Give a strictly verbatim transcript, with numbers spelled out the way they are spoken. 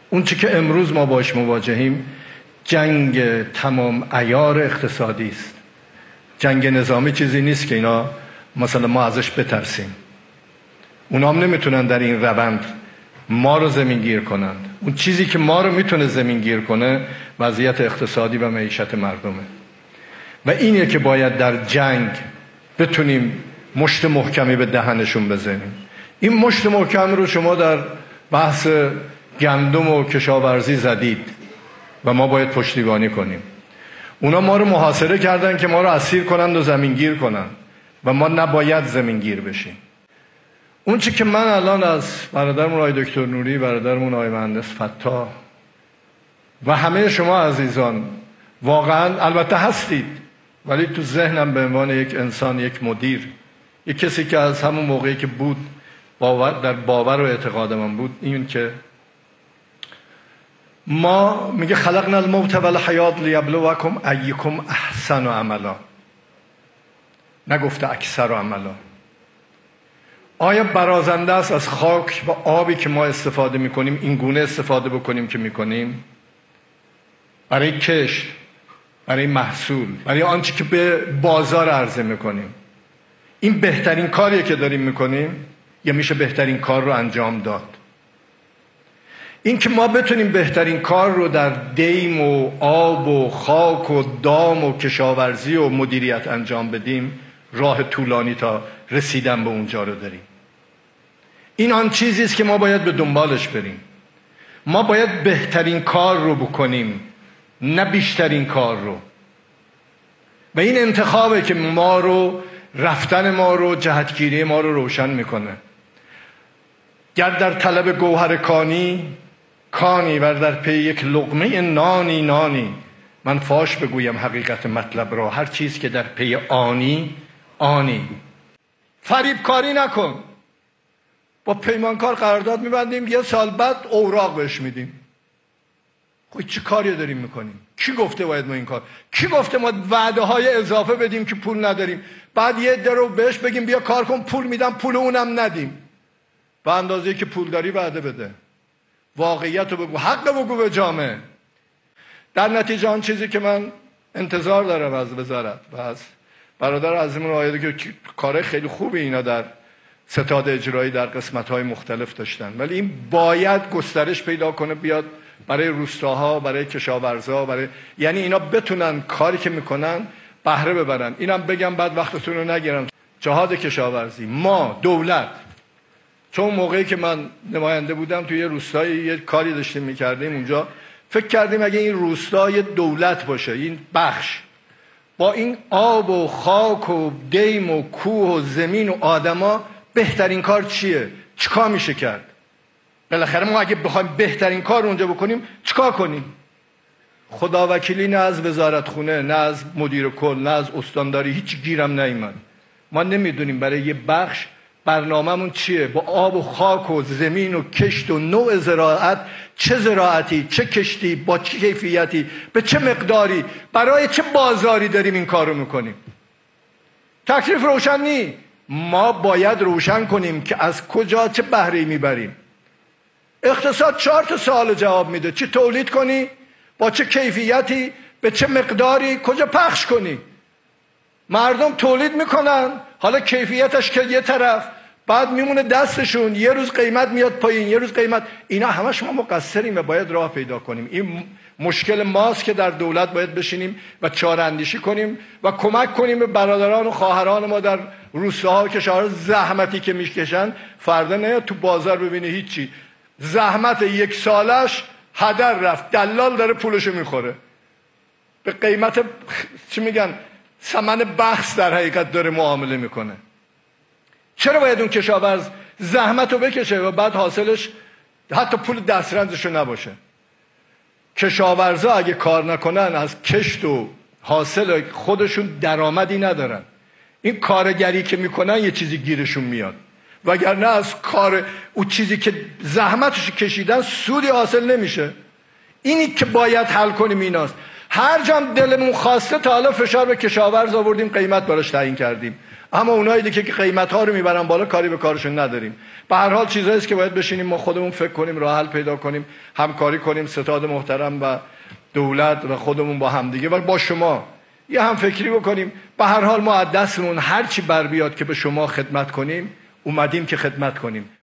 اون چی که امروز ما باش مواجهیم جنگ تمام عیار اقتصادی است. جنگ نظامی چیزی نیست که اینا مثلا ما ازش بترسیم. اونا هم نمیتونن در این روند ما رو زمین گیر کنند. اون چیزی که ما رو میتونه زمین گیر کنه وضعیت اقتصادی و معیشت مردمه و اینه که باید در جنگ بتونیم مشت محکمی به دهنشون بزنیم. این مشت محکم رو شما در بحث گندم و کشاورزی زدید و ما باید پشتیبانی کنیم. اونا ما رو محاصره کردن که ما رو اسیر کنند و زمین گیر کنند و ما نباید زمین گیر بشیم. اون چی که من الان از برادرمون آقای دکتر نوری، برادرمون آقای مهندس فتاح و همه شما عزیزان واقعا البته هستید، ولی تو ذهنم به عنوان یک انسان، یک مدیر، یک کسی که از همون موقعی که بود باور در باور و اعتقاد من بود، این که ما میگه خلقنا الموت والحیات لیبلوکم ایکم احسن عملا، نگفته اکثر عملا. آیا برازنده است از خاک و آبی که ما استفاده میکنیم این گونه استفاده بکنیم که میکنیم برای کشت، برای محصول، برای آنچه که به بازار عرضه میکنیم؟ این بهترین کاریه که داریم میکنیم یا میشه بهترین کار رو انجام داد؟ این که ما بتونیم بهترین کار رو در دیم و آب و خاک و دام و کشاورزی و مدیریت انجام بدیم، راه طولانی تا رسیدن به اونجا رو داریم. این آن چیزی است که ما باید به دنبالش بریم. ما باید بهترین کار رو بکنیم، نه بیشترین کار رو. و این انتخابه که ما رو، رفتن ما رو، جهتگیری ما رو روشن میکنه. گر در طلب گوهر کانی کانی و در پی یک لقمه نانی نانی، من فاش بگویم حقیقت مطلب را، هر چیز که در پی آنی آنی. فریب کاری نکن. با پیمانکار قرارداد میبندیم، یه سال بعد اوراق بهش میدیم. خب چه کاری داریم میکنیم؟ کی گفته باید ما این کار؟ کی گفته ما وعده های اضافه بدیم که پول نداریم، بعد یه درو بهش بگیم بیا کار کن پول میدم، پول اونم ندیم؟ به اندازه‌ای که پول داری وعده بده، واقعیت رو بگو، حق بگو به جامعه. در نتیجه آن چیزی که من انتظار دارم از وزارت و از برادر عزیزمون آقای که کار خیلی خوبی اینا در ستاد اجرایی در قسمت‌های مختلف داشتن، ولی این باید گسترش پیدا کنه، بیاد برای روستاها، برای کشاورزا، برای یعنی اینا بتونن کاری که میکنن بهره ببرن. اینم بگم بعد وقتتون رو نگیرم. جهاد کشاورزی، ما دولت، چون موقعی که من نماینده بودم توی یه روستایی یه کاری داشتیم میکردیم اونجا، فکر کردیم اگه این روستا یه دولت باشه، این بخش با این آب و خاک و دیم و کوه و زمین و آدما، بهترین کار چیه؟ چیکار میشه کرد؟ بالاخره ما اگه بخوایم بهترین کار اونجا بکنیم چیکار کنیم؟ خدا وکیلی نه از وزارت خونه، نه از مدیر کل، نه از استانداری هیچ گیرم نیامد. ما نمیدونیم برای یه بخش برنامه‌مون چیه، با آب و خاک و زمین و کشت و نوع زراعت، چه زراعتی، چه کشتی، با چه کیفیتی، به چه مقداری، برای چه بازاری داریم این کارو میکنیم. تکلیف روشن نیست. ما باید روشن کنیم که از کجا چه بهره‌ای میبریم. اقتصاد چهار تا سوال جواب میده: چه تولید کنی، با چه کیفیتی، به چه مقداری، کجا پخش کنی. مردم تولید میکنن، حالا کیفیتش که یه طرف، بعد میمونه دستشون، یه روز قیمت میاد پایین، یه روز قیمت، اینا همش ما مقصریم و باید راه پیدا کنیم. این مشکل ماست که در دولت باید بشینیم و چاره اندیشی کنیم و کمک کنیم به برادران و خواهران ما در روستاها و کشاورزا. زحمتی که میکشن فردا نیاد تو بازار ببینه هیچی، زحمت یک سالش هدر رفت، دلال داره پولشو میخوره، به قیمت چی میگن ثمن بخس در حقیقت داره معامله میکنه. چرا باید اون کشاورز زحمت رو بکشه و بعد حاصلش حتی پول دسترنجشو نباشه؟ کشاورزا اگه کار نکنن از کشت و حاصل خودشون درآمدی ندارن. این کارگری که میکنن یه چیزی گیرشون میاد، وگرنه از کار اون چیزی که زحمتش کشیدن سودی حاصل نمیشه. اینی که باید حل کنیم ایناست. هر جام دلمون خواسته تا حالا فشار به کشاورز آوردیم، قیمت براش تعیین کردیم، اما اونایی که قیمت ها رو میبرن بالا کاری به کارشون نداریم. به هر حال چیزایی است که باید بشینیم ما خودمون فکر کنیم، راه حل پیدا کنیم، همکاری کنیم، ستاد محترم و دولت و خودمون با همدیگه و با شما یه هم فکری بکنیم. به هر حال ما از دستمون هر چی بر بیاد که به شما خدمت کنیم اومدیم که خدمت کنیم.